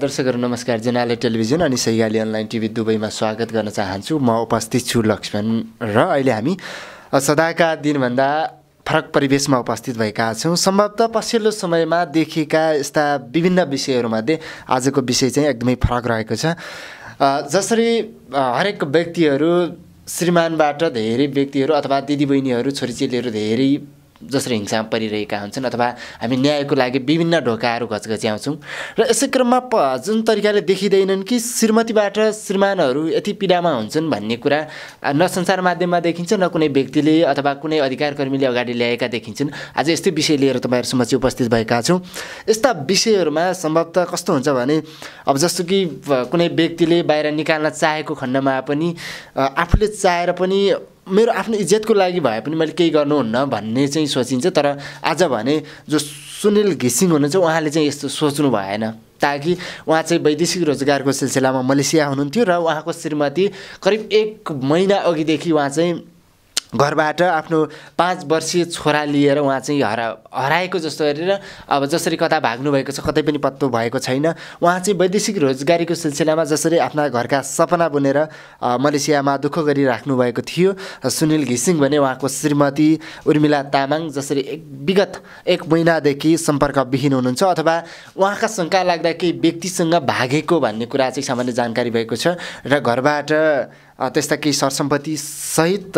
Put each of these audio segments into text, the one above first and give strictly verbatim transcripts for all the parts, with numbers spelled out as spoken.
दर्शकहरू नमस्कार। जनाले टेलिभिजन अनि सैगाली अनलाइन टिभी दुवैमा स्वागत गर्न चाहन्छु। म उपस्थित छु लक्ष्मण र अहिले हामी सदाका दिनभन्दा फरक परिवेशमा उपस्थित भएका छौँ। सम्भवतः पछिल्लो समयमा देखिएका यस्ता विभिन्न विषयहरूमध्ये आजको विषय चाहिँ एकदमै फरक रहेको छ। जसरी हरेक व्यक्तिहरू श्रीमानबाट धेरै व्यक्तिहरू अथवा दिदीबहिनीहरू छोरीचेलीहरू धेरै जसरी हिंसामा परिरहेका हुन्छन् अथवा हामी न्यायको लागि विभिन्न ढोकाहरू घचघच्याउँछौँ र यसै क्रममा प जुन तरिकाले देखिँदैनन् कि श्रीमतीबाट श्रीमानहरू यति पीडामा हुन्छन् भन्ने कुरा न सञ्चार माध्यममा देखिन्छ न कुनै व्यक्तिले अथवा कुनै अधिकारकर्मीले अगाडि ल्याएका देखिन्छन्। आज यस्तै विषय लिएर तपाईँहरू समक्ष उपस्थित भएका छौँ। यस्ता विषयहरूमा सम्भवतः कस्तो हुन्छ भने अब जस्तो कि कुनै व्यक्तिले बाहिर निकाल्न चाहेको खण्डमा पनि आफूले चाहेर पनि मेरो आफ्नो इज्जतको लागि भए पनि मैले केही गर्नुहुन्न भन्ने चाहिँ सोचिन्छ। तर आज भने जो सुनिल घिसिङ हुनुहुन्छ उहाँले चाहिँ यस्तो सोच्नु भएन, ताकि उहाँ चाहिँ वैदेशिक रोजगारको सिलसिलामा मलेसिया हुनुहुन्थ्यो र उहाँको श्रीमती करिब एक महिना अघिदेखि उहाँ चाहिँ घरबाट आफ्नो पाँच वर्षीय छोरा लिएर उहाँ चाहिँ हरा हराएको जस्तो गरेर अब जसरी कता भाग्नु भएको छ कतै पनि पत्तो भएको छैन। उहाँ चाहिँ वैदेशिक रोजगारीको सिलसिलामा जसरी आफ्ना घरका सपना बुनेर मलेसियामा दुःख गरिराख्नु भएको थियो। सुनिल घिसिङ भने उहाँको श्रीमती उर्मिला तामाङ जसरी एक विगत एक महिनादेखि सम्पर्कविहीन हुनुहुन्छ अथवा उहाँका शङ्का लाग्दा केही व्यक्तिसँग भागेको भन्ने कुरा चाहिँ सामान्य जानकारी भएको छ र घरबाट त्यस्ता केही सरसम्पत्ति सहित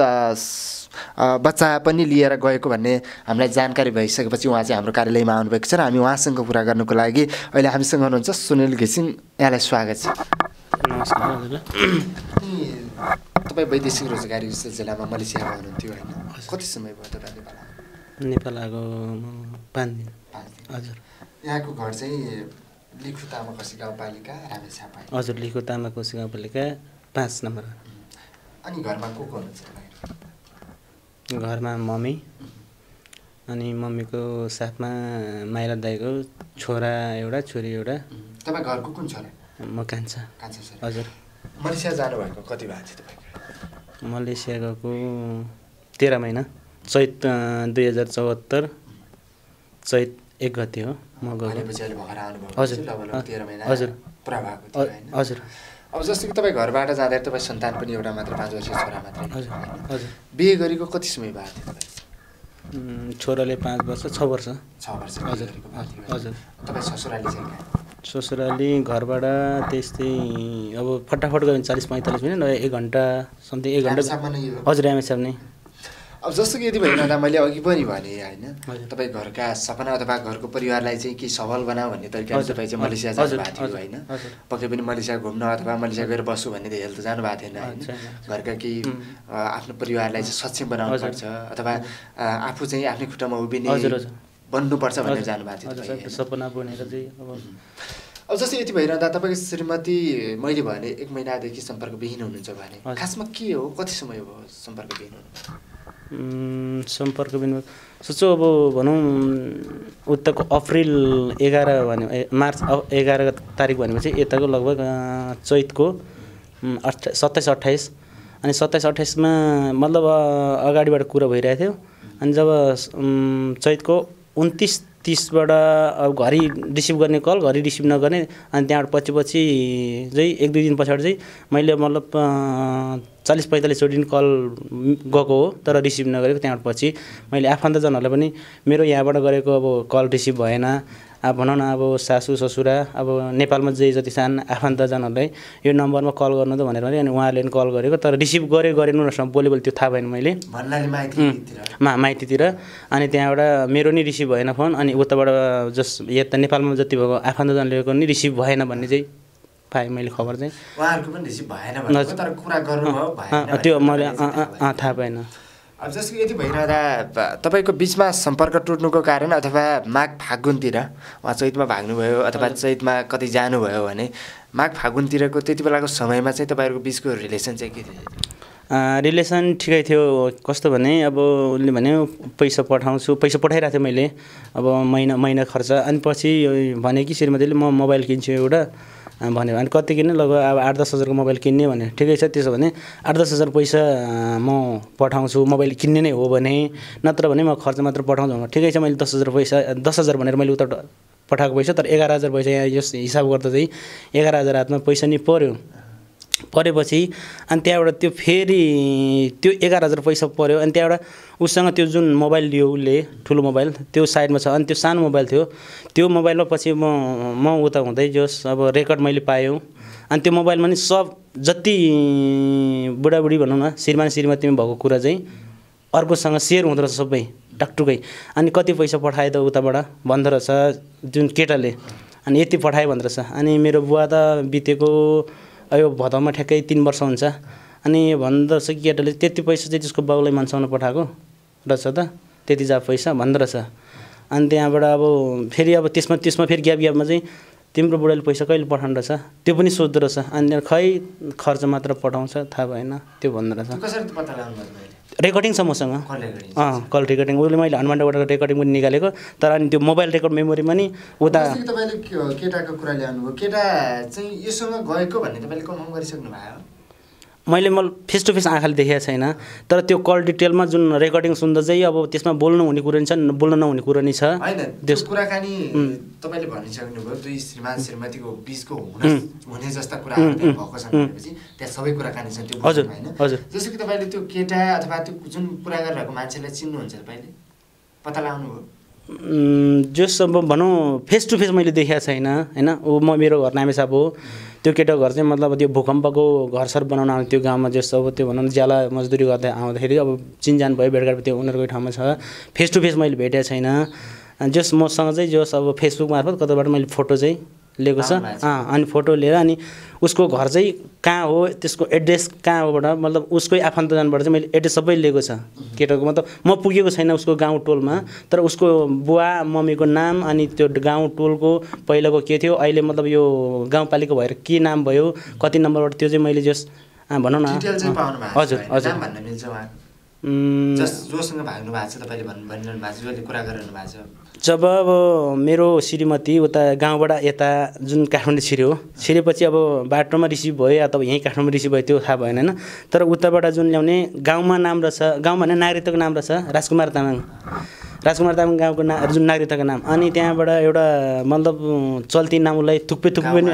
बच्चा पनि लिएर गएको भन्ने हामीलाई जानकारी भइसकेपछि उहाँ चाहिँ हाम्रो कार्यालयमा आउनुभएको छ र हामी उहाँसँग कुरा गर्नुको लागि अहिले हामीसँग हुनुहुन्छ सुनिल घिसिङ। यहाँलाई स्वागत छ। नमस्कार हजुर। तपाईँ वैदेशिक रोजगारी सिलसिलामा मलेसियामा हुनुहुन्थ्यो होइन? कति समय भयो तपाईँ नेपाल नेपाल आएको पाँच दिन हजुर। यहाँको घर चाहिँ लिखु तामाकोसी गाउँपालिका रामेछापा हजुर। लिखु तामाकोसी गाउँपालिका पाँच नम्बर। अनि घरमा को को हुनुहुन्छ? घरमा मम्मी अनि मम्मीको साथमा माइला दाइको छोरा एउटा छोरी एउटा। तपाईँ घरको कुन छोरा? म कान्छा। कान्छा छोरा हजुर। मलेसिया जानुभएको कति भएको थियो तपाईँको? मलेसिया गएको तेह्र महिना चैत दुई हजार चौहत्तर चैत एक गते हो म गएको। हजुर हजुर पुरा भएको थियो हैन? हजुर। अब जस्तो कि तपाईँ घरबाट जाँदा तपाईँ सन्तान पनि एउटा मात्र पाँच वर्षीय छोरा मात्रै? हजुर हजुर। बिहे गरेको कति समय भएको थियो तपाईँ? छोराले पाँच वर्ष छ वर्ष छ वर्ष हजुर हजुर। तपाईँ ससुराली चाहिँ कहाँ? ससुराली घरबाट त्यस्तै अब फटाफट गयो भने चालिस पैँतालिस मिनट एक घन्टा समथिङ एक घन्टा हजुर रामेछाप नै। अब जस्तो कि यदि भइरहँदा मैले अघि पनि भने होइन तपाईँ घरका सपना अथवा घरको परिवारलाई चाहिँ के सबल बनाऊ भन्ने तरिकाले तपाईँ चाहिँ मलेसिया जानुभएको थियो होइन? पक्कै पनि मलेसिया घुम्न अथवा मलेसिया गएर बस्छु भन्ने हेल त जानुभएको थिएन होइन? घरका केही आफ्नो परिवारलाई चाहिँ सक्षम बनाउनु पर्छ अथवा आफू चाहिँ आफ्नै खुट्टामा उभिने बन्नुपर्छ भनेर जानुभएको थियो सपना बनेर चाहिँ। अब अब जस्तै यति भइरहँदा तपाईँको श्रीमती मैले भने एक महिनादेखि सम्पर्कविहीन हुनुहुन्छ भने खासमा के हो, कति समय भयो सम्पर्कविहीन हुनु? सम्पर्कविहीन सोचो अब भनौँ उताको अप्रिल एघार भन्यो मार्च एघार तारिक भनेपछि यताको लगभग चैतको अठा सत्ताइस अट्ठाइस अनि सत्ताइस अट्ठाइसमा मतलब अगाडिबाट कुरा भइरहेको थियो। अनि जब चैतको उन्तिस तिसबाट अब घरि रिसिभ गर्ने कल घरि रिसिभ नगर्ने अनि त्यहाँबाट पछि पछि चाहिँ एक दुई दिन पछाडि चाहिँ मैले मतलब चालिस पैँतालिसचोटि कल गएको हो तर रिसिभ नगरेको। त्यहाँबाट पछि मैले आफन्तजनहरूलाई पनि मेरो यहाँबाट गरेको अब कल रिसिभ भएन। अब भनौँ न अब सासू ससुरा अब नेपालमा जे जति सान आफन्तजनहरूलाई यो नम्बरमा कल गर्नु त भनेर भने अनि उहाँहरूले पनि कल गरेको तर रिसिभ गरे गरेन उनीहरूसँग बोले बोले त्यो थाहा भएन मैले मा माइतीतिर। अनि त्यहाँबाट मेरो नि रिसिभ भएन फोन अनि उताबाट जस यता नेपालमा जति भएको आफन्तजनले पनि रिसिभ भएन भन्ने चाहिँ पाएँ मैले खबर चाहिँ। उहाँहरूको पनि रिसिभ भएन भनेको तर कुरा गर्नुभयो भएन त्यो मैले थाहा पाएन। अब जस्तो यति भइरहँदा तपाईँको बिचमा सम्पर्क टुट्नुको कारण अथवा माघ फागुनतिर उहाँ चैतमा भाग्नुभयो अथवा चैतमा कतै जानुभयो भने माघ फागुनतिरको त्यति बेलाको समयमा चाहिँ तपाईँहरूको बिचको रिलेसन चाहिँ के थियो? रिलेसन ठिकै थियो। कस्तो भने अब उसले भने पैसा पठाउँछु पैसा पठाइरहेको थिएँ मैले अब महिना महिना खर्च। अनि पछि भने कि श्रीमतीले म मोबाइल किन्छु एउटा भन्यो अनि कति किन्ने लगभग अब आठ दस हजारको मोबाइल किन्ने भने ठिकै छ। त्यसो भने आठ दस हजार पैसा म पठाउँछु मोबाइल किन्ने नै हो भने, नत्र भने म खर्च मात्र पठाउँछु भने ठिकै छ। मैले दस हजार पैसा दस हजार भनेर मैले उता पठाएको पैसा तर एघार हजार पैसा यहाँ यस हिसाब गर्दा चाहिँ एघार हजार हातमा पैसा नि पऱ्यो परेपछि अनि त्यहाँबाट त्यो फेरि त्यो एघार हजार पैसा पऱ्यो अनि त्यहाँबाट उसँग त्यो जुन मोबाइल लियो उसले ठुलो मोबाइल त्यो साइडमा छ अनि त्यो सानो मोबाइल थियो त्यो मोबाइलमा पछि म म उता हुँदै जोस् अब रेकर्ड मैले पाएँ अनि त्यो मोबाइलमा नि सब जति बुढाबुढी भनौँ न श्रीमान श्रीमतीमा भएको कुरा चाहिँ अर्कोसँग सेयर हुँदो रहेछ सबै टकटुकै अनि कति पैसा पठायो त उताबाट भन्दो रहेछ जुन केटाले अनि यति पठायो भन्दो रहेछ अनि मेरो बुवा त बितेको यो भदौमा ठ्याक्कै तिन वर्ष हुन्छ अनि भन्दो रहेछ केटाले त्यति पैसा चाहिँ त्यसको बाउलाई मन्साउन पठाएको रहेछ त त्यति जा पैसा भन्दो रहेछ अनि त्यहाँबाट अब फेरि अब त्यसमा त्यसमा फेरि ग्याप ग्यापमा चाहिँ तिम्रो बुढाले पैसा कहिले पठाउनु रहेछ त्यो पनि सोध्दो रहेछ अनि खै खर्च मात्र पठाउँछ थाहा भएन त्यो भन्दो रहेछ रेकर्डिङ छ मसँग अँ कल रेकर्डिङ उसले मैले हनुमानबाट रेकर्डिङ पनि निकालेको तर अनि त्यो मोबाइल रेकर्ड मेमोरीमा नि उता तपाईँले केटाको कुरा ल्याउनुभयो केटा चाहिँ योसँग गएको भन्ने तपाईँले कन्फर्म गरिसक्नु भयो मैले म फेस टु फेस आँखाले देखेको छैन तर त्यो कल डिटेलमा जुन रेकर्डिङ सुन्दा चाहिँ अब त्यसमा बोल्नु हुने कुरा नि छ बोल्न नहुने कुरा नि छ होइन त्यो कुराकानी तपाईँले भनिसक्नुभयो दुई श्रीमान श्रीमतीको बिचको हुन हुने जस्ता कुराहरू भएको छन् भनेपछि त्यहाँ सबै कुराकानी छन् त्यो हजुर हजुर जस्तो कि तपाईँले त्यो केटा अथवा त्यो जुन कुरा गरिरहेको मान्छेलाई चिन्नुहुन्छ तपाईँले पत्ता लगाउनुभयो जस अब भनौँ फेस टु फेस मैले देखेको छैन होइन ऊ म मेरो घर नामेसाप हो त्यो केटा घर चाहिँ मतलब त्यो भूकम्पको घरसर बनाउन आउँथ्यो त्यो गाउँमा जस्तो अब त्यो भनौँ ज्याला मजदुरी गर्दै आउँदाखेरि अब चिनजान भयो भेटघाट त्यो उनीहरूको ठाउँमा छ फेस टु फेस मैले भेटेको छैन जस मसँग चाहिँ जस अब फेसबुक मार्फत कतैबाट मैले फोटो चाहिँ लिएको छ अँ अनि फोटो लिएर अनि उसको घर चाहिँ कहाँ हो त्यसको एड्रेस कहाँ होबाट मतलब उसकै आफन्तजनबाट चाहिँ मैले एड्रेस सबै लिएको छ केटाको मतलब म पुगेको छैन उसको गाउँ टोलमा तर उसको बुवा मम्मीको नाम अनि त्यो गाउँ टोलको पहिलाको के थियो अहिले मतलब यो गाउँपालिका भएर के नाम भयो कति नम्बरबाट त्यो चाहिँ मैले जस भनौँ न हजुर हजुर जोसँग भाग्नु भएको छ तपाईँले भन्नु भनिरहनु भएको छ जसले कुरा गरिरहनु भएको छ जब अब मेरो श्रीमती उता गाउँबाट यता जुन काठमाडौँ छिर्यो छिरेपछि अब बाटोमा रिसिभ भयो अथवा यहीँ काठमाडौँ रिसिभ भयो त्यो थाहा भएन होइन तर उताबाट जुन ल्याउने गाउँमा नाम रहेछ गाउँमा भने नागरिकताको नाम रहेछ राजकुमार तामाङ राजकुमार तामाङ गाउँको ना जुन नागरिकताको नाम अनि त्यहाँबाट एउटा मतलब चल्ती नाम उसलाई थुक्पे थुक्पे पनि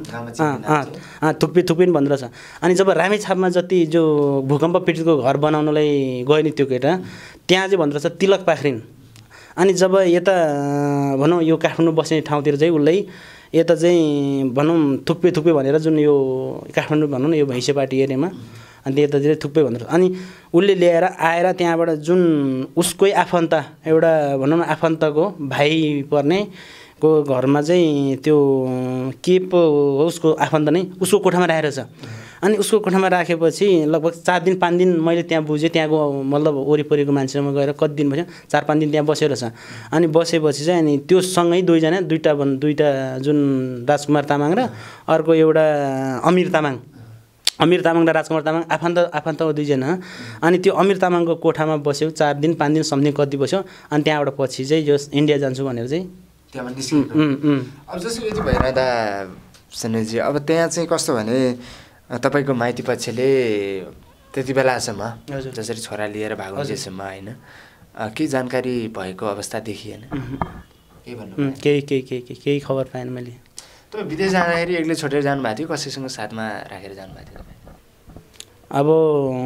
अँ थुक्पे थुक्पे पनि भन्दो रहेछ अनि जब रामेछापमा जति जो भूकम्प पीडितको घर बनाउनलाई गयो नि त्यो केटा त्यहाँ चाहिँ भन्दो रहेछ तिलक पाख्रिन अनि जब यता भनौँ यो काठमाडौँ बस्ने ठाउँतिर चाहिँ उसलाई यता चाहिँ भनौँ थुक्पे थुक्पे भनेर जुन यो काठमाडौँ भनौँ न यो भैँसेपाटी एरियामा अनि यतातिर थुक्पे भनेर अनि उसले ल्याएर आएर त्यहाँबाट जुन उसकै आफन्त एउटा भनौँ न आफन्तको भाइ पर्ने को घरमा चाहिँ त्यो के पो हो उसको आफन्त नै उसको कोठामा राखेको छ अनि उसको कोठामा राखेपछि लगभग चार दिन पाँच दिन मैले त्यहाँ बुझेँ त्यहाँको मतलब वरिपरिको मान्छेमा गएर कति दिन भयो चार पाँच दिन त्यहाँ बसेर छ अनि बसेपछि चाहिँ अनि त्यो सँगै दुईजना दुईवटा भन् दुईवटा जुन राजकुमार तामाङ र अर्को एउटा अमिर तामाङ अमिर तामाङ र राजकुमार तामाङ आफन्त आफन्त हो दुईजना अनि त्यो अमिर तामाङको कोठामा बस्यो चार दिन पाँच दिन सम्झिङ कति बस्यो अनि त्यहाँबाट पछि चाहिँ जो इन्डिया जान्छु भनेर चाहिँ त्यहाँ अब जस्तो यति भइरहँदा सन्जयजी अब त्यहाँ चाहिँ कस्तो भने तपाईँको माइती पक्षले त्यति बेलासम्म जसरी छोरा लिएर भाग्नुजेसम्म होइन केही जानकारी भएको अवस्था देखिएन केही भन्नु केही केही केही केही खबर पाएन मैले तपाईँ विदेश जाँदाखेरि एक्लै छोडेर जानुभएको थियो कसैसँग साथमा राखेर जानुभएको थियो तपाईँ अब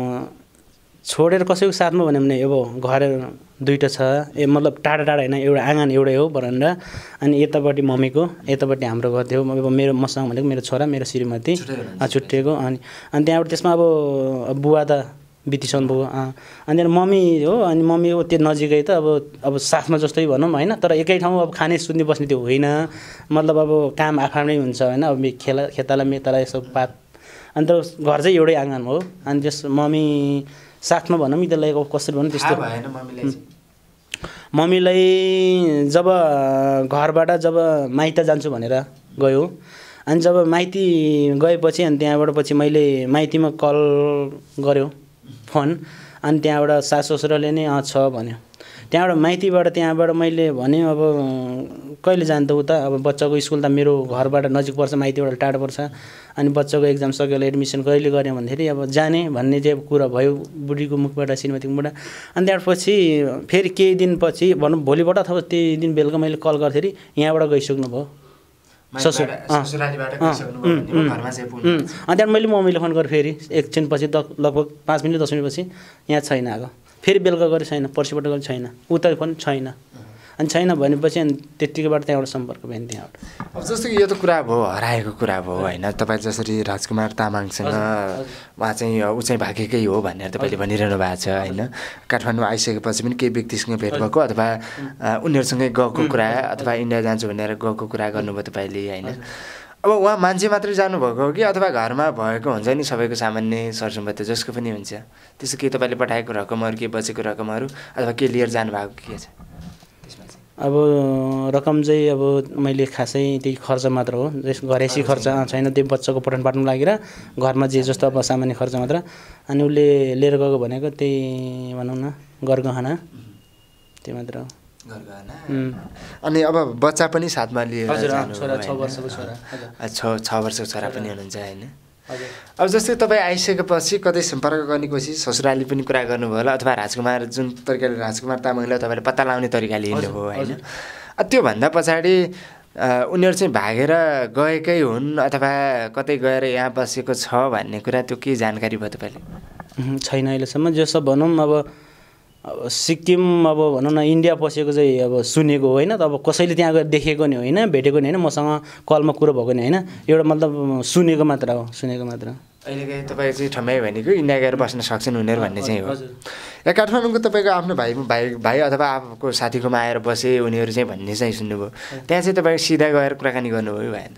छोडेर कसैको साथमा भन्यो भने अब घर दुईवटा छ ए मतलब टाढा टाढा होइन एउटा आँगन एउटै हो बरन्डा अनि यतापट्टि मम्मीको यतापट्टि हाम्रो घर थियो अब मेरो मसँग भनेको मेरो छोरा मेरो श्रीमती छुट्टिएको अनि अनि त्यहाँबाट त्यसमा अब बुवा त बितिसक्नु भयो अनि त्यहाँदेखि मम्मी हो अनि मम्मी हो त्यो नजिकै त अब अब साथमा जस्तै भनौँ होइन तर एकै ठाउँ अब खाने सुत्ने बस्ने त्यो होइन मतलब अब काम आफ्नै हुन्छ होइन अब खेला खेताला मेताला यसो पात अन्त घर चाहिँ एउटै आँगन हो अनि त्यस मम्मी साथमा भनौँ नि त्यसलाई कसरी भनौँ त्यस्तो मम्मीलाई जब घरबाट जब माइत जान्छु भनेर गयो अनि जब माइती गएपछि अनि त्यहाँबाट पछि मैले माइतीमा कल गऱ्यो फोन अनि त्यहाँबाट सासु ससुराले नै अँ छ भन्यो त्यहाँबाट माइतीबाट त्यहाँबाट मैले भने अब कहिले जान्छ उता अब बच्चाको स्कुल त मेरो घरबाट नजिक पर्छ माइतीबाट टाढो पर्छ अनि बच्चाको एक्जाम सकेर एडमिसन कहिले गर्ने भन्दाखेरि अब जाने भन्ने चाहिँ कुरा भयो बुढीको मुखबाट श्रीमतीको मुखबाट अनि त्यसपछि फेरि केही दिनपछि भनौँ भोलिबाट अथवा त्यही दिन बेलुका मैले कल गर्दाखेरि यहाँबाट गइसक्नु भयो ससुर अनि त्यहाँबाट मैले मम्मीले फोन गरेँ फेरि एकछिनपछि त लगभग पाँच मिनट दस मिनटपछि यहाँ छैन आएको फेरि बेलुका गरेँ छैन पर्सिबाट गरेँ छैन उता पनि छैन अनि छैन भनेपछि अनि त्यत्तिकैबाट त्यहाँबाट सम्पर्क भयो नि त्यहाँबाट अब जस्तो कि यो त कुरा भयो हराएको कुरा भयो होइन तपाईँ जसरी राजकुमार तामाङसँग उहाँ चाहिँ ऊ चाहिँ भागेकै हो भनेर तपाईँले भनिरहनु भएको छ होइन काठमाडौँ आइसकेपछि पनि केही व्यक्तिसँग भेट भएको अथवा उनीहरूसँगै गएको कुरा अथवा इन्डिया जान्छु भनेर गएको कुरा गर्नुभयो तपाईँले होइन अब उहाँ मान्छे मात्रै जानुभएको हो कि अथवा घरमा भएको हुन्छ नि सबैको सामान्य सरसम्पत्ति जसको पनि हुन्छ त्यसो के तपाईँले पठाएको रकमहरू के बचेको रकमहरू अथवा के लिएर जानुभएको के छ अब रकम चाहिँ अब मैले खासै त्यही खर्च मात्र हो घरेसी खर्च छैन त्यो बच्चाको पठन पाठन लागेर घरमा जे जस्तो अब सामान्य खर्च मात्र अनि उसले लिएर गएको भनेको त्यही भनौँ न गरगहना त्यो मात्र हो अनि अब बच्चा पनि साथमा लिएर छोरा छ वर्षको छोरा छ छ वर्षको छोरा पनि हुनुहुन्छ होइन अब जस्तै तपाईँ आइसकेपछि कतै सम्पर्क गर्ने कोसिस ससुराली पनि कुरा गर्नुभयो होला अथवा राजकुमार जुन तरिकाले राजकुमार तामाङलाई तपाईँले पत्ता लगाउने तरिकाले हिँड्नुभयो होइन त्योभन्दा पछाडि उनीहरू चाहिँ भागेर गएकै हुन् अथवा कतै गएर यहाँ बसेको छ भन्ने कुरा त्यो के जानकारी भयो तपाईँले छैन अहिलेसम्म जो सब भनौँ अब अब सिक्किम अब भनौँ न इन्डिया पसेको चाहिँ अब सुनेको होइन त अब कसैले त्यहाँ गएर देखेको नि होइन भेटेको नि होइन मसँग कलमा कुरो भएको नि होइन एउटा मतलब सुनेको मात्र हो सुनेको मात्र अहिले तपाईँ चाहिँ ठम्याइ भनेको इन्डिया गएर बस्न सक्छन् उनीहरू भन्ने चाहिँ हो या काठमाडौँको तपाईँको आफ्नो भाइ भाइ भाइ अथवा आफूको साथीकोमा आएर बसे उनीहरू चाहिँ भन्ने चाहिँ सुन्नुभयो त्यहाँ चाहिँ तपाईँ सिधा गएर कुराकानी गर्नुभयो भएन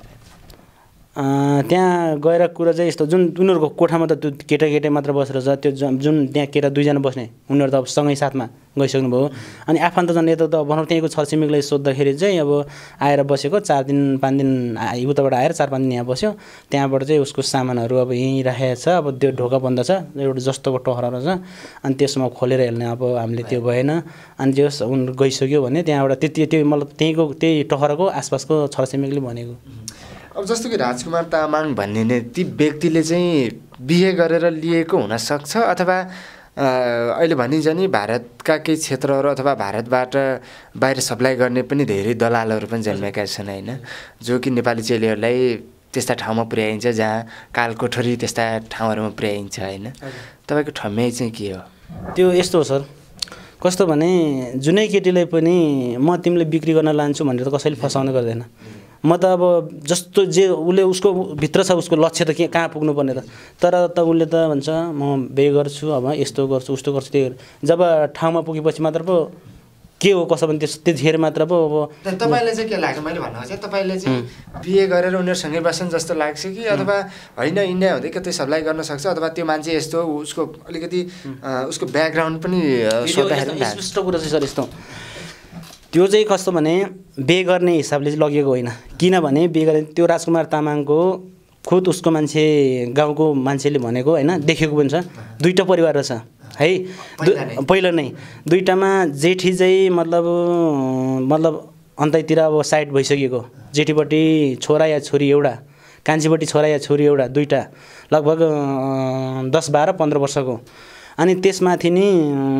त्यहाँ गएर कुरा चाहिँ यस्तो जुन उनीहरूको कोठामा त त्यो केटा केटा मात्र बसेर छ त्यो जुन त्यहाँ केटा दुईजना बस्ने उनीहरू त अब सँगै साथमा गइसक्नु भयो अनि आफन्त झन् यता त भनौँ त्यहीँको छरछिमेकलाई सोद्धाखेरि चाहिँ अब आएर बसेको चार दिन पाँच दिन उताबाट आएर चार पाँच दिन यहाँ बस्यो त्यहाँबाट चाहिँ उसको सामानहरू अब यहीँ राखेको छ अब त्यो ढोका बन्द छ एउटा जस्तोको टहरा छ अनि त्यसमा खोलेर हेर्ने अब हामीले त्यो भएन अनि त्यो उनीहरू गइसक्यो भने त्यहाँबाट त्यति त्यो मतलब त्यहीँको त्यही टहराको आसपासको छरछिमेकले भनेको अब जस्तो कि राजकुमार तामाङ भन्ने ने ती व्यक्तिले चाहिँ बिहे गरेर लिएको हुनसक्छ अथवा अहिले भनिन्छ नि भारतका केही क्षेत्रहरू अथवा भारतबाट बाहिर सप्लाई गर्ने पनि धेरै दलालहरू पनि जन्मेका छन् होइन जो कि नेपाली चेलीहरूलाई त्यस्ता ठाउँमा पुर्याइन्छ जहाँ कालकोठरी त्यस्ता ठाउँहरूमा पुर्याइन्छ होइन तपाईँको ठम्याइ चाहिँ के हो त्यो यस्तो हो सर कस्तो भने जुनै केटीलाई पनि म तिमीले बिक्री गर्न लान्छु भनेर त कसैले फसाउनु गर्दैन म त अब जस्तो जे उसले उसको भित्र छ उसको लक्ष्य त के कहाँ पुग्नुपर्ने त तर त उसले त भन्छ म बिहे गर्छु अब यस्तो गर्छु उस्तो गर्छु त्यो जब ठाउँमा पुगेपछि मात्र पो के हो कसो भने त्यस त्यतिखेर मात्र पो अब तपाईँले चाहिँ के लाग्छ मैले भन्नु चाहिँ तपाईँले चाहिँ बिहे गरेर उनीहरूसँगै बस्छन् जस्तो लाग्छ कि अथवा होइन इन्डिया हुँदै कतै सप्लाई गर्न सक्छ अथवा त्यो मान्छे यस्तो उसको अलिकति उसको ब्याकग्राउन्ड पनि सोद्धाखेरि स्पष्ट कुरा चाहिँ सर यस्तो त्यो चाहिँ कस्तो भने बिहे गर्ने हिसाबले चाहिँ लगेको होइन किनभने बिहे गर्ने त्यो राजकुमार तामाङको खुद उसको मान्छे गाउँको मान्छेले भनेको होइन देखेको पनि छ दुईवटा परिवार रहेछ है पहिला नै दुईवटामा जेठी चाहिँ मतलब मतलब अन्तैतिर अब साइड भइसकेको जेठीपट्टि छोरा या छोरी एउटा कान्छीपट्टि छोरा या छोरी एउटा दुईवटा लगभग दस बाह्र पन्ध्र वर्षको अनि त्यसमाथि नि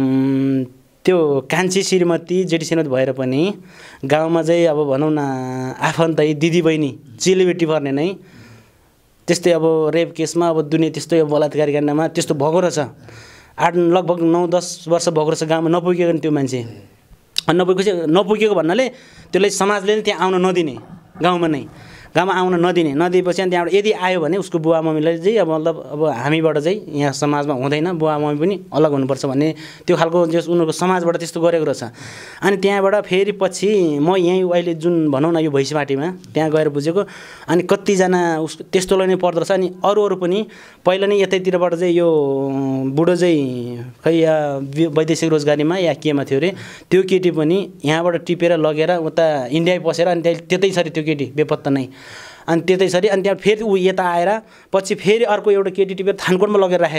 त्यो कान्छी श्रीमती जेठी श्रीमती भएर पनि गाउँमा चाहिँ अब भनौँ न आफन्तै दिदी बहिनी चेलीबेटी पर्ने नै त्यस्तै अब रेप केसमा अब दुनियाँ त्यस्तै बलात्कारी काण्डमा त्यस्तो भएको रहेछ आठ लगभग नौ दस वर्ष भएको रहेछ गाउँमा नपुगेको नि त्यो मान्छे नपुगेको चाहिँ नपुगेको भन्नाले त्यसलाई समाजले नि त्यहाँ आउन नदिने गाउँमा नै गाउँमा आउन नदिने नदिएपछि अनि त्यहाँबाट यदि आयो भने उसको बुवा मम्मीलाई चाहिँ अब मतलब अब हामीबाट चाहिँ यहाँ समाजमा हुँदैन बुवा मम्मी पनि अलग हुनुपर्छ भन्ने त्यो खालको जस उनीहरूको समाजबाट त्यस्तो गरेको रहेछ अनि त्यहाँबाट फेरि पछि म यहीँ अहिले जुन भनौँ न यो भैँसीपाटीमा त्यहाँ गएर बुझेको अनि कतिजना उसको त्यस्तोलाई नै पर्दो रहेछ अनि अरू अरू पनि पहिला नै यतैतिरबाट चाहिँ यो बुढो चाहिँ खै या वैदेशिक रोजगारीमा या केमा थियो अरे त्यो केटी पनि यहाँबाट टिपेर लगेर उता इन्डिया पसेर अनि त्यहाँ त्यतै छ त्यो केटी बेपत्ता नै अनि त्यतै छ अनि त्यहाँ फेरि ऊ यता आएर पछि फेरि अर्को एउटा केटी टिपेर थानकोटमा लगेर राख्यो अरे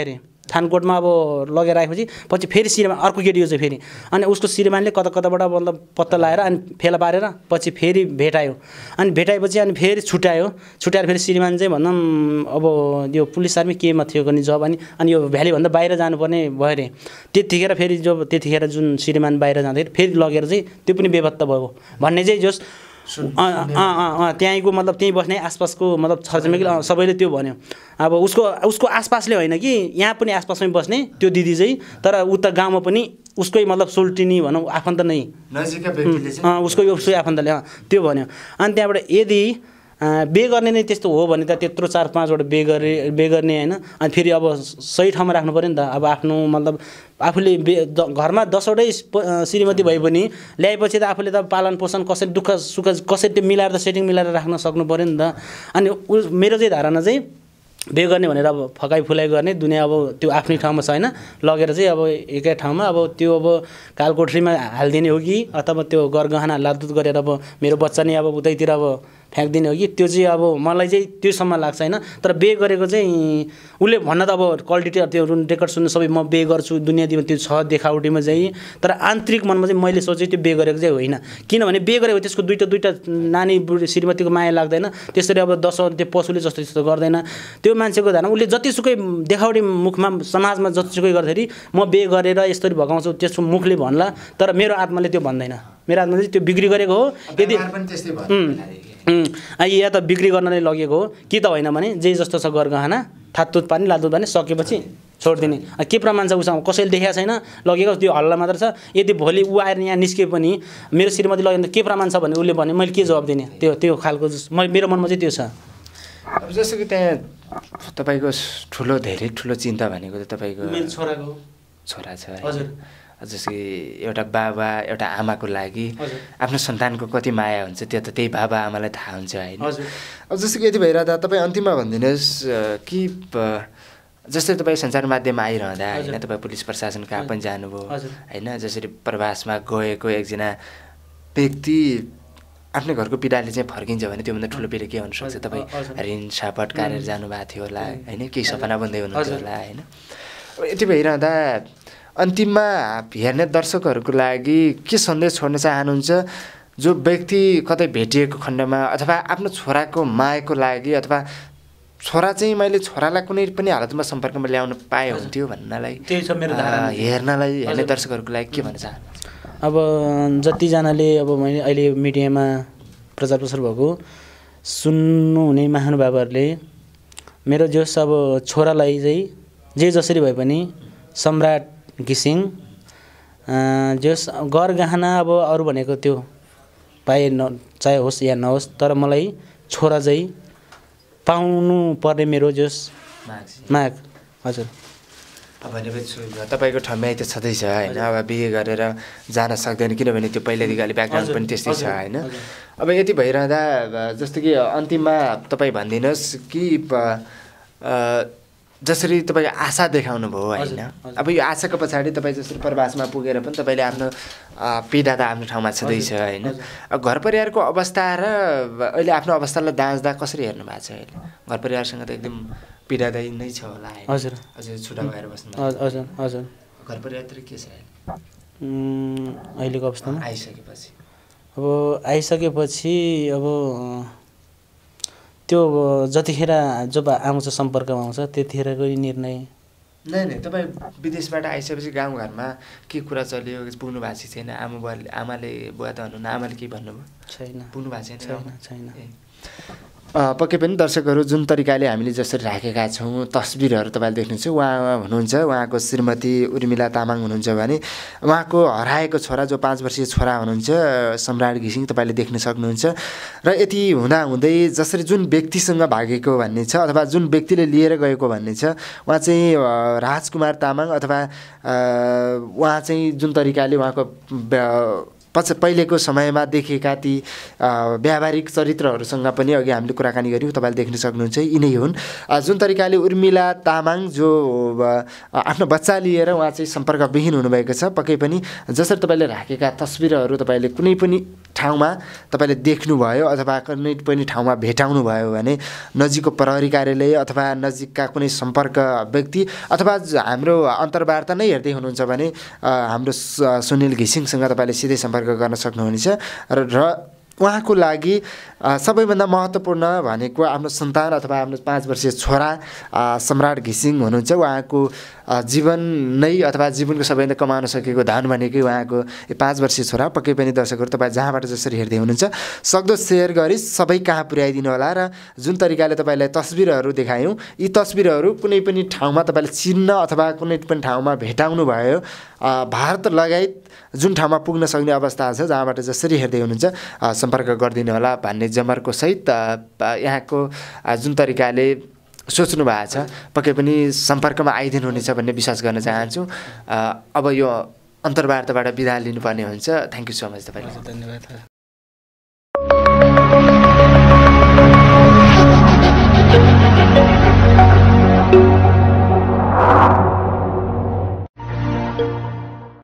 थानकोटमा अब लगेर राखेपछि पछि फेरि श्रीमान अर्को केटी यो चाहिँ फेरि अनि उसको श्रीमानले कता कताबाट मतलब पत्ता लगाएर अनि फेला पारेर पछि फेरि भेटायो अनि भेटाएपछि अनि फेरि छुट्यायो छुट्याएर फेरि श्रीमान चाहिँ भनौँ अब यो पुलिस आर्मी केमा थियो भने जब अनि अनि यो भ्यालीभन्दा बाहिर जानुपर्ने भयो अरे त्यतिखेर फेरि जो त्यतिखेर जुन श्रीमान बाहिर जाँदाखेरि फेरि लगेर चाहिँ त्यो पनि बेपत्ता भयो भन्ने चाहिँ जस त्यहीँको मतलब त्यहीँ बस्ने आसपासको मतलब छरछिमेकी सबैले त्यो भन्यो अब उसको उसको आसपासले होइन कि यहाँ पनि आसपासमै बस्ने त्यो दिदी चाहिँ तर उता गाउँमा पनि उसकै मतलब सोल्टिनी भनौँ आफन्त नै उसको उसकै आफन्तले त्यो भन्यो अनि त्यहाँबाट यदि बे गर्ने नै त्यस्तो हो भने त त्यत्रो चार पाँचवटा बे गरे बे गर्ने होइन अनि फेरि अब सही ठाउँमा राख्नु पऱ्यो नि त अब आफ्नो मतलब आफूले बे घरमा दसवटै श्रीमती भए पनि ल्याएपछि त आफूले त पालन पोषण कसरी दुःख सुख कसरी त्यो मिलाएर त सेटिङ मिलाएर राख्न सक्नु पऱ्यो नि त अनि मेरो चाहिँ धारणा चाहिँ बे गर्ने भनेर अब फकाइ फुलाइ गर्ने दुनियाँ अब त्यो आफ्नै ठाउँमा छ होइन लगेर चाहिँ अब एकै ठाउँमा अब त्यो अब कालकोठरीमा हालिदिने हो कि अथवा त्यो गरगहना लादुत गरेर अब मेरो बच्चा नै अब उतैतिर अब फ्याँकिदिने हो कि त्यो चाहिँ अब मलाई चाहिँ त्योसम्म लाग्छ होइन तर बे गरेको चाहिँ उसले भन्न त अब क्वालिटी त्यो रेकर्ड सुन्नु सबै म बे गर्छु दुनियाँ दिमा त्यो छ देखावटीमा चाहिँ तर आन्तरिक मनमा चाहिँ मैले सोचेँ त्यो बे गरेको चाहिँ होइन किनभने बे गरेको त्यसको दुईवटा दुईवटा नानी बुढी श्रीमतीको माया लाग्दैन त्यसरी अब दसौँ त्यो पशुले जस्तो त्यस्तो गर्दैन त्यो मान्छेको धारणा उसले जतिसुकै देखावटी मुखमा समाजमा जतिसुकै गर्दाखेरि म बे गरेर यसरी भगाउँछु त्यसको मुखले भन्ला तर मेरो आत्माले त्यो भन्दैन मेरो आत्मा चाहिँ त्यो बिक्री गरेको हो यदि या त बिक्री गर्न नै लगेको हो कि त होइन भने जे जस्तो छ गरगहना थातुत पानी लादुत पानी सकेपछि छोडिदिने के प्रमाण छ उसँग कसैले देखाएको छैन लगेको त्यो हल्ला मात्र छ यदि भोलि ऊ आएर यहाँ निस्के पनि मेरो श्रीमती लगेन के प्रमाण छ भने उसले भने मैले के जवाब दिने त्यो त्यो खालको मेरो मनमा चाहिँ त्यो छ अब जस्तो कि त्यहाँ तपाईँको ठुलो धेरै ठुलो चिन्ता भनेको त तपाईँको मेरो छोराको छोरा छ हजुर जस्तो कि एउटा बाबा एउटा आमाको लागि आफ्नो सन्तानको कति माया हुन्छ त्यो त त्यही बाबा आमालाई थाहा हुन्छ होइन अब जस्तो कि यति भइरहँदा तपाईँ अन्तिममा भनिदिनुहोस् कि जस्तै तपाईँ सञ्चार माध्यममा आइरहँदा होइन तपाईँ पुलिस प्रशासन कहाँ पनि जानुभयो होइन जसरी प्रवासमा गएको एकजना व्यक्ति आफ्नै घरको पीडाले चाहिँ फर्किन्छ भने त्योभन्दा ठुलो पीडा के हुनसक्छ तपाईँ ऋण सापट काटेर जानुभएको थियो होला होइन केही सपना बन्दै हुनुहुन्थ्यो होला होइन यति भइरहँदा अन्तिममा हेर्ने दर्शकहरूको लागि के सन्देश छोड्न चाहनुहुन्छ जो व्यक्ति कतै भेटिएको खण्डमा अथवा आफ्नो छोराको मायाको लागि अथवा छोरा चाहिँ मैले छोरालाई कुनै पनि हालतमा सम्पर्कमा ल्याउन पाए हुन्थ्यो भन्नलाई त्यही छ मेरो धारणा हेर्नलाई हेर्ने दर्शकहरूको लागि के भन्न चाहनुहुन्छ अब जतिजनाले अब मैले अहिले मिडियामा प्रचार प्रसार भएको सुन्नुहुने महानुभावहरूले मेरो जोस अब छोरालाई चाहिँ जे जसरी भए पनि सम्राट घिसिङ जोस गरगहना अब अरू भनेको त्यो पाए न चाहे होस् या नहोस् तर मलाई छोरा चाहिँ पाउनु पर्ने मेरो जोस माग हजुर भनेपछि तपाईँको ठम्याइ त छँदैछ होइन अब बिहे गरेर जान सक्दैन किनभने त्यो पहिल्यैदेखि अलिक ब्याकग्राउन्ड पनि त्यस्तै छ होइन अब यति भइरहँदा जस्तो कि अन्तिममा तपाईँ भनिदिनुहोस् कि जसरी तपाईँ आशा देखाउनु भयो होइन अब यो आशाको पछाडि तपाईँ जसरी प्रवासमा पुगेर पनि तपाईँले आफ्नो पीडा त आफ्नो ठाउँमा छँदैछ होइन घर परिवारको अवस्था र अहिले आफ्नो अवस्थालाई दाँच्दा कसरी हेर्नु भएको छ अहिले घर परिवारसँग त एकदम पीडादायी नै छ होला हजुर हजुर छुट्टा भएर बस्नु हजुर हजुर घर परिवारतिर के छ अहिलेको अवस्थामा आइसकेपछि अब आइसकेपछि अब त्यो जतिखेर जब आउँछ सम्पर्कमा आउँछ त्यतिखेरको निर्णय नै नै तपाईँ विदेशबाट आइसकेपछि गाउँघरमा के कुरा चल्यो पुग्नु भएको छैन आमा बुवाले आमाले बुवा त हुनुहुन्न आमाले के भन्नुभयो छैन पुग्नु भएको छैन छैन पक्कै पनि दर्शकहरू जुन तरिकाले हामीले जसरी राखेका छौँ तस्बिरहरू तपाईँले देख्नुहुन्छ उहाँ हुनुहुन्छ उहाँको श्रीमती उर्मिला तामाङ हुनुहुन्छ भने उहाँको हराएको छोरा जो पाँच वर्षीय छोरा हुनुहुन्छ सम्राट घिसिङ तपाईँले देख्न सक्नुहुन्छ र यति हुँदाहुँदै जसरी जुन व्यक्तिसँग भागेको भन्ने छ अथवा जुन व्यक्तिले लिएर गएको भन्ने छ उहाँ चाहिँ राजकुमार तामाङ अथवा उहाँ चाहिँ जुन तरिकाले उहाँको पछि पहिलेको समयमा देखेका ती व्यावहारिक चरित्रहरूसँग पनि अघि हामीले कुराकानी गऱ्यौँ तपाईँले देख्न सक्नुहुन्छ यिनै हुन् जुन तरिकाले उर्मिला तामाङ जो आफ्नो बच्चा लिएर उहाँ चाहिँ सम्पर्कविहीन हुनुभएको छ पक्कै पनि जसरी तपाईँले राखेका तस्बिरहरू तपाईँले कुनै पनि ठाउँमा तपाईँले देख्नुभयो अथवा कुनै पनि ठाउँमा भेटाउनु भयो भने नजिकको प्रहरी कार्यालय अथवा नजिकका कुनै सम्पर्क व्यक्ति अथवा हाम्रो अन्तर्वार्ता नै हेर्दै हुनुहुन्छ भने हाम्रो सुनिल घिसिङसँग तपाईँले सिधै सम्पर्क गर्न सक्नुहुनेछ र र उहाँको लागि सबैभन्दा महत्त्वपूर्ण भनेको आफ्नो सन्तान अथवा आफ्नो पाँच वर्षीय छोरा सम्राट घिसिङ हुनुहुन्छ। उहाँको जीवन नै अथवा जीवनको सबैभन्दा कमाउन सकेको धन भनेकै उहाँको पाँच वर्षीय छोरा। पक्कै पनि दर्शकहरू तपाईँ जहाँबाट जसरी हेर्दै हुनुहुन्छ सक्दो सेयर गरी सबै कहाँ पुर्याइदिनु होला र जुन तरिकाले तपाईँलाई तस्बिरहरू देखायौँ यी तस्बिरहरू कुनै पनि ठाउँमा तपाईँले चिन्न अथवा कुनै पनि ठाउँमा भेटाउनु भयो भारत लगायत जुन ठाउँमा पुग्न सक्ने अवस्था छ जहाँबाट जसरी हेर्दै हुनुहुन्छ सम्पर्क गरिदिनु होला भन्ने जमर्को सहित यहाँको जुन तरिकाले सोच्नु भएको छ पक्कै पनि सम्पर्कमा आइदिनु हुनेछ भन्ने विश्वास गर्न चाहन्छु। अब यो अन्तर्वार्ताबाट बिदा लिनुपर्ने हुन्छ। थ्याङ्क यू सो मच तपाईँलाई। धन्यवाद।